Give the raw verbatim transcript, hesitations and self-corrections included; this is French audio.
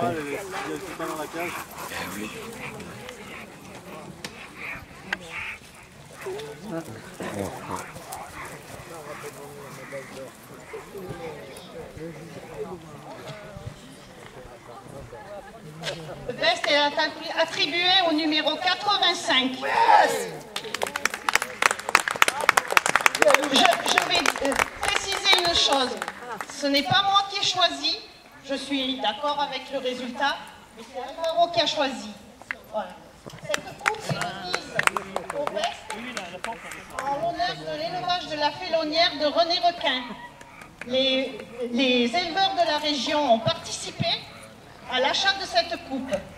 Le veste est attribué au numéro quatre-vingt-cinq. Je, je vais euh, préciser une chose. Ce n'est pas moi qui ai choisi. Je suis d'accord avec le résultat, mais c'est Alvaro qui a choisi. Voilà. Cette coupe est remise au veste en l'honneur de l'élevage de la félonnière de René Requin. Les, les éleveurs de la région ont participé à l'achat de cette coupe.